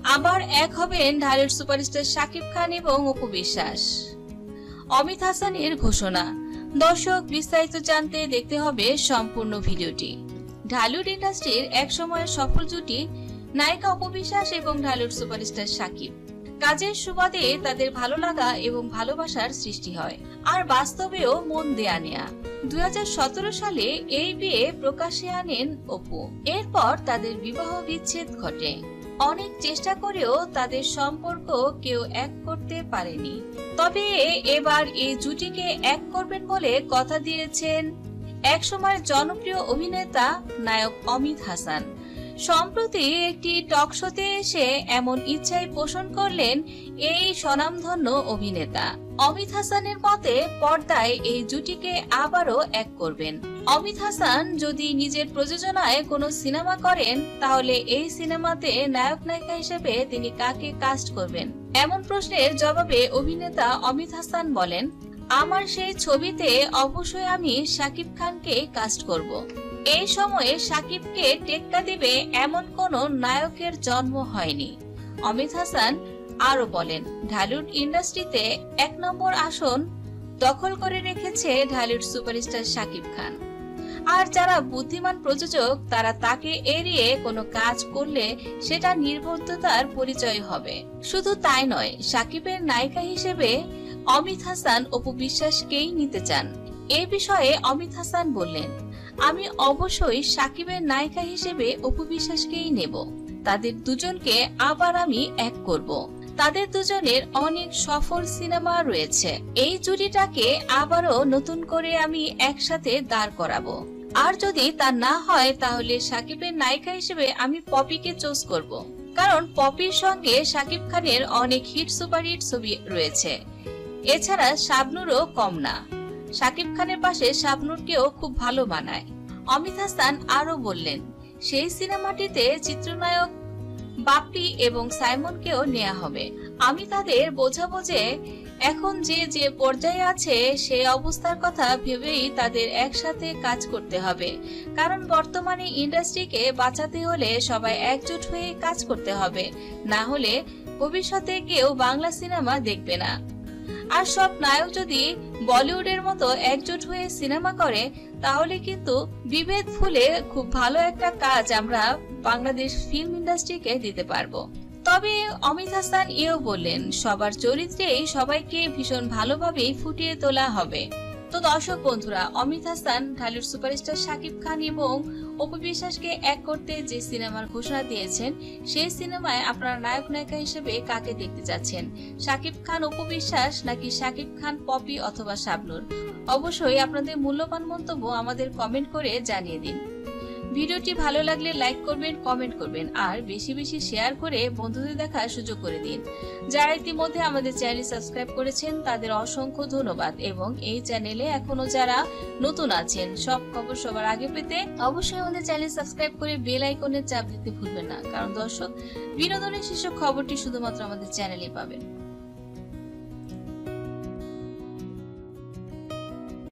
আবার এক হবেন ঢালিউড সুপারস্টার শাকিব খান এবং অপু বিশ্বাস। অমিত হাসানের ঘোষণা। দর্শক, বিস্তারিত জানতে দেখতে হবে সম্পূর্ণ ভিডিওটি। ঢালিউড ইন্ডাস্ট্রির এক সময়ের সফল জুটি নায়িকা অপু বিশ্বাস এবং ঢালিউড সুপারস্টার শাকিব। কাজের সুবাদে তাদের ভালো লাগা এবং ভালোবাসার সৃষ্টি হয়, আর বাস্তবেও মন দেয়া নেয়া। 2017 সালে এই বিয়ে প্রকাশ্যে আনেন অপু। এরপর তাদের বিবাহ বিচ্ছেদ ঘটে। অনেক চেষ্টা করেও তাদের সম্পর্ক কেউ এক করতে পারেনি। তবে এবার এই জুটিকে এক করবেন বলে কথা দিয়েছেন একসময় জনপ্রিয় অভিনেতা নায়ক অমিত হাসান। সম্প্রতি একটি টক শোতে এসে এমন ইচ্ছাই পোষণ করলেন এই স্বনামধন্য অভিনেতা। অমিত হাসানের মতে পর্দায় এই জুটিকে আবারও এক করবেন। অমিত হাসান যদি নিজের প্রযোজনায় কোনো সিনেমা করেন, তাহলে এই সিনেমাতে নায়ক নায়িকা হিসেবে তিনি কাকে কাস্ট করবেন? এমন প্রশ্নের জবাবে অভিনেতা অমিত হাসান বলেন, আমার সেই ছবিতে অবশ্যই আমি শাকিব খানকে কাস্ট করব। এই সময়ে শাকিবকে টেক্কা দিবে এমন কোনো নায়কের জন্ম হয়নি। অমিত হাসান আরো বলেন, ঢালিউড ইন্ডাস্ট্রিতে 1 নম্বর আসন দখল করে রেখেছে ঢালিউড সুপারস্টার শাকিব খান। আর যারা বুদ্ধিমান প্রযোজক, তারা তাকে এড়িয়ে কোনো কাজ করলে সেটা নির্বুদ্ধিতার পরিচয় হবে। শুধু তাই নয়, শাকিবের নায়িকা হিসেবে অমিত হাসান অপু বিশ্বাসকেই নিতে চান। এ বিষয়ে অমিত হাসান বললেন, আমি অবশ্যই শাকিবের নায়িকা হিসেবে অপু বিশ্বাসকেই নেব। তাদের দুজনকে আবার আমি এক করব। তাদের দুজনের অনেক সফল সিনেমা রয়েছে। এই জুটিটাকে আবারও নতুন করে আমি একসাথে দাঁড় করাবো। আর যদি তা না হয়, তাহলে শাকিবের নায়িকা হিসেবে আমি পপিকে চুজ করব। কারণ পপির সঙ্গে শাকিব খানের অনেক হিট সুপারহিট ছবি রয়েছে। এছাড়া শাবনূরও কম না। শাকিব খানের পাশে শাবনূরকেও খুব ভালো মানায়। অমিত হাসান আরো বললেন, সেই সিনেমাটিতে চিত্রনায়ক বাপ্পি এবং সাইমনকেও নেওয়া হবে। আমি তাদের বোঝাবো যে এখন যে পর্যায়ে আছে সেই অবস্থার কথা ভেবেই তাদের একসাথে কাজ করতে হবে। কারণ বর্তমানে ইন্ডাস্ট্রিকে বাঁচাতে হলে সবাই একজোট হয়ে কাজ করতে হবে, না হলে ভবিষ্যতে কেউ বাংলা সিনেমা দেখবে না। আর সব নায়ক যদি বলিউডের মতো একজোট হয়ে সিনেমা করে, তাহলে কিন্তু বিভেদ ভুলে খুব ভালো একটা কাজ আমরা বাংলাদেশ ফিল্ম ইন্ডাস্ট্রিকে দিতে পারবো। তবে অমিত হাসান এও বললেন, সবার চরিত্রেই সবাইকে ভীষণ ভালোভাবেই ফুটিয়ে তোলা হবে। তো দর্শক বন্ধুরা, অমিত হাসান ঢালিউড সুপারস্টার শাকিব খান এবং অপু বিশ্বাসকে এক করতে যে সিনেমার ঘোষণা দিয়েছেন, সেই সিনেমায় আপনারা নায়ক নায়িকা হিসেবে কাকে দেখতে যাচ্ছেন? শাকিব খান অপু বিশ্বাস, নাকি শাকিব খান পপি অথবা শাবনূর? অবশ্যই আপনাদের মূল্যবান মন্তব্য আমাদের কমেন্ট করে জানিয়ে দিন। ভিডিওটি ভালো লাগলে লাইক করবেন, কমেন্ট করবেন, আর বেশি বেশি শেয়ার করে বন্ধুদের দেখার সুযোগ করে দিন। যারা ইতিমধ্যে আমাদের চ্যানেল সাবস্ক্রাইব করেছেন, তাদের অসংখ্য ধন্যবাদ। এবং এই চ্যানেলে এখনো যারা নতুন আছেন, সব খবর সবার আগে পেতে অবশ্যই আমাদের চ্যানেল সাবস্ক্রাইব করে বেল আইকনের চাপ দিতে ভুলবেন না। কারণ দর্শক, বিনোদনের শীর্ষ খবরটি শুধুমাত্র আমাদের চ্যানেলেই পাবেন।